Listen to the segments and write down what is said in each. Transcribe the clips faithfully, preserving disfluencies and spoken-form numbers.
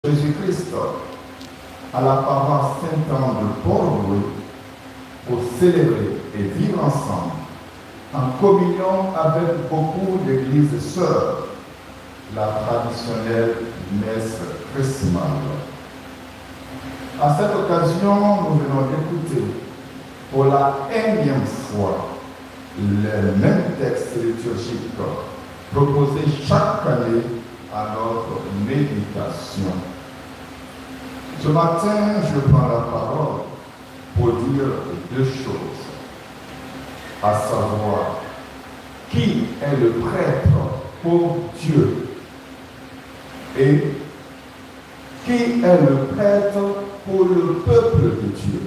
Jésus-Christ à la paroisse Saint-Anne de Port-Louis pour célébrer et vivre ensemble en communion avec beaucoup d'églises sœurs la traditionnelle messe chrismale. À cette occasion, nous venons d'écouter pour la énième fois le même texte liturgique proposé chaque année à notre méditation. Ce matin, je prends la parole pour dire deux choses, à savoir qui est le prêtre pour Dieu et qui est le prêtre pour le peuple de Dieu.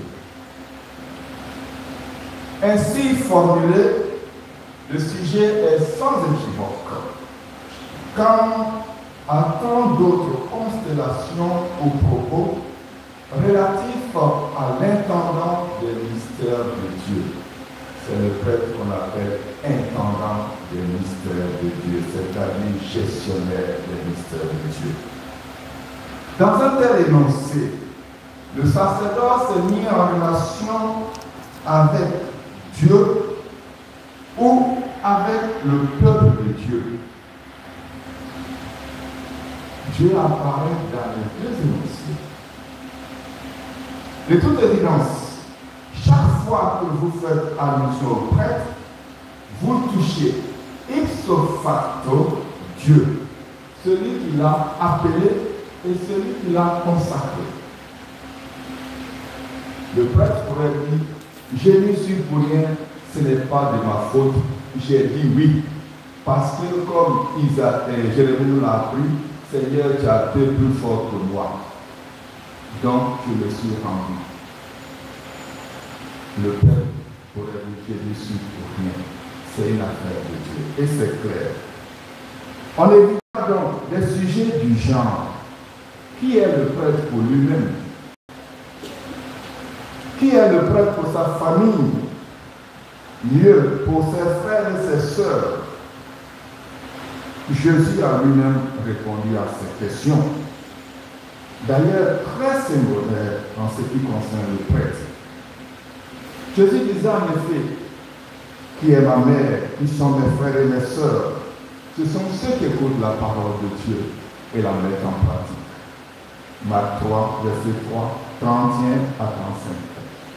Ainsi formulé, le sujet est sans équivoque, quand à tant d'autres constellations ou propos relatifs à l'intendant des mystères de Dieu. C'est le prêtre qu'on appelle intendant des mystères de Dieu, c'est-à-dire gestionnaire des mystères de Dieu. Dans un tel énoncé, le sacerdoce est mis en relation avec Dieu ou avec le peuple de Dieu. Dieu apparaît dans les deux énoncés. De toute évidence, chaque fois que vous faites allusion au prêtre, vous touchez ipso facto Dieu, celui qui l'a appelé et celui qui l'a consacré. Le prêtre pourrait dire, je n'y suis pour rien, ce n'est pas de ma faute. J'ai dit oui, parce que comme Isaac et Jérémie nous l'a appris, Seigneur, tu as été plus fort que moi. Donc, je me suis rendu. Le Père pourrait dire, je ne suis pour rien. C'est une affaire de Dieu. Et c'est clair. On évite donc des sujets du genre. Qui est le prêtre pour lui-même? Qui est le prêtre pour sa famille? Mieux, pour ses frères et ses sœurs? Jésus a lui-même répondu à ces questions. D'ailleurs, très singulière en ce qui concerne le prêtre. Jésus disait en effet, qui est ma mère, qui sont mes frères et mes sœurs, ce sont ceux qui écoutent la parole de Dieu et la mettent en pratique. Marc trois, verset trois, trente et un à trente-cinq.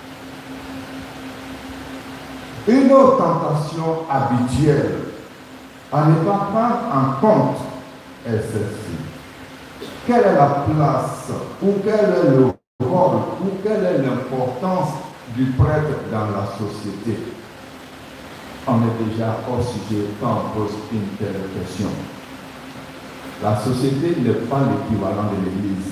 Une autre tentation habituelle à ne pas prendre en compte est celle-ci. Quelle est la place ou quel est le rôle ou quelle est l'importance du prêtre dans la société? On est déjà hors sujet quand on pose une telle question. La société n'est pas l'équivalent de l'Église.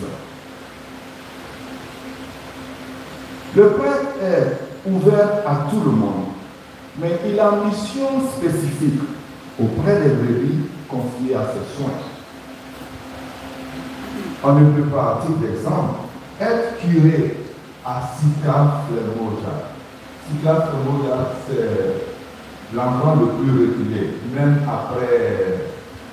Le prêtre est ouvert à tout le monde, mais il a une mission spécifique auprès des brebis confiées à ses soins. On ne peut pas, à titre d'exemple, être curé à Sika Flemoja. Sika Flemoja, c'est l'endroit le plus reculé, même après,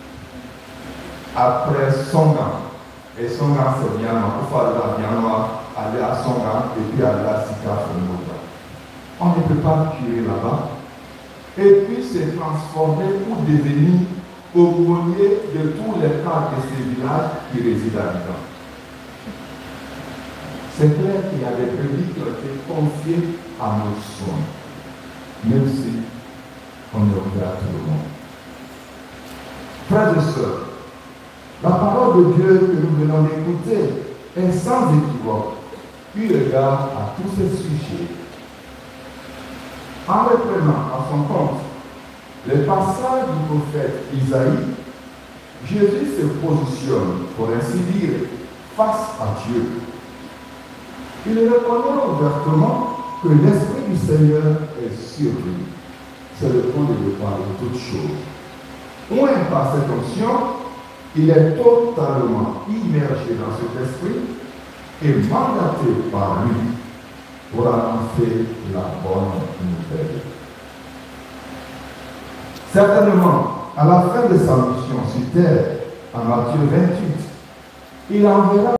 après Songan. Et Songan, c'est bien, il faut aller à Bianois, aller à Songan et puis aller à Sika Flemoja. On ne peut pas curer là-bas et puis se transformer ou devenir aumônier de tous les cas de ces villages qui résident là-dedans. C'est clair qu'il y a des brebis qui ont été confiés à nos soins, même si on est ouvert à tout le monde. Frères et sœurs, la parole de Dieu que nous venons d'écouter est sans équivoque, eu égard à tous ces sujets. En reprenant à son compte les passages du prophète Isaïe, Jésus se positionne, pour ainsi dire, face à Dieu. Il reconnaît ouvertement que l'Esprit du Seigneur est sur lui. C'est le point de départ de toute chose. Point par cette option, il est totalement immergé dans cet esprit et mandaté par lui pour annoncer la bonne nouvelle. Certainement, à la fin de sa mission sur terre, en Matthieu vingt-huit, il enverra